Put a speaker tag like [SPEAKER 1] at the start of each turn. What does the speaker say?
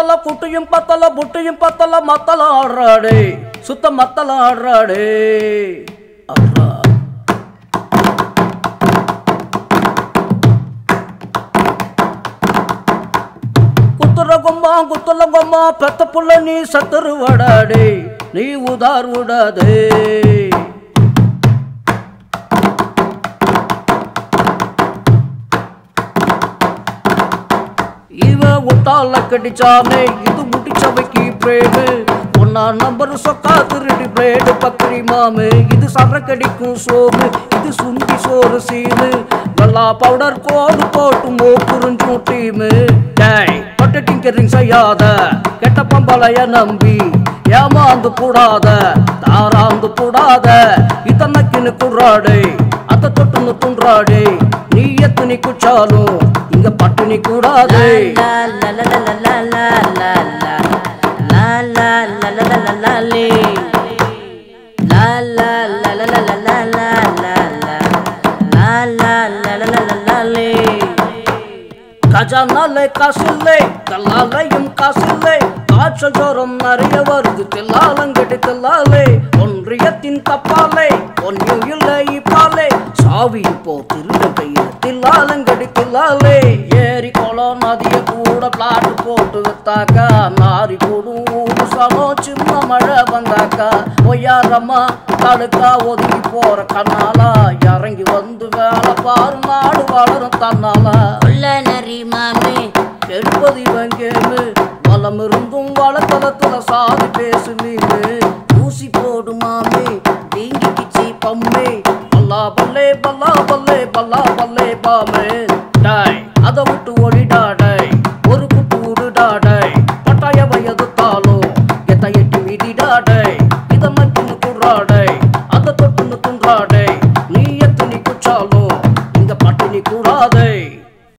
[SPEAKER 1] பத்தல குட்டியும் பத்தல புட்டியும் பத்தல மத்தல ஆடுறாடே சுத்த மத்தல ஆடுறாடே அட்ரா குத்துல கொம்மா பெத்த புள்ள நீ சத்துரு வடாடே நீ உதார் விடாதே இவ ஒட்டால கடிச்சாமே இது முடிச்சவைக்கு பிரேடு ஒன்னா நம்பர் சொக்கா திருடி பிரேடு பக்கரி மாமே இது சரக்கடிக்கும் சோறு இது சுண்டி சோறு சீனு நல்லா பவுடர் கோடு போட்டு மோக்குறிஞ்சும் டீமு டேய் பட்டு டிங்கரிங் செய்யாத கெட்ட பம்பளைய நம்பி ஏமாந்து கூடாத தாராந்து கூடாத இத்தனைக்குன்னு குடுறாடே அத தொட்டுன்னு துன்றாடே நீ எத்தனை குச்சாலும் இங்க பட்டினி கூடாதே கஜானாலே காசில்லை கல்லாலையும் காசில்லை காய்ச்சல் ஜோரம் நிறைய வருது தில்லாலங்கடி தில்லாலே ஒன்றியத்தின் தப்பாலே ஒன்னும் இல்லை இப்பாலே சாவி இப்போ திருட கையில தில்லாலங்கடி தில்லாலே ஏரி குளம் நதிய கூட பிளாட் போட்டு வித்தாக்கா நாரி கூடும் ஊடு சனம் சின்ன மழை வந்தாக்கா ஒய்யாரம்மா தடுக்கா ஒதுங்கி போற கண்ணாலா இறங்கி வந்து வேலை பாரு நாடு வளரும் தன்னாலா
[SPEAKER 2] நரி மாமே
[SPEAKER 1] கெடுப்பது இவங்கேமு வளம் இருந்தும் வளத்தளத்துல சாதி பேசு மீனு ஊசி போடு மாமே வீங்கிக்கிச்சி பம்மே பல்லா பல்லே பல்லா பல்லே பல்லா பல்லே பாமே டாய் அதை விட்டு ஒளிடாடை ஒரு குட்டு விடுடாடை பட்டாய வயது தாலும் எட்ட எட்டி விதிடாடை இதை நக்கின்னு குடுறாடை அதை தொட்டுன்னு துன்றாடை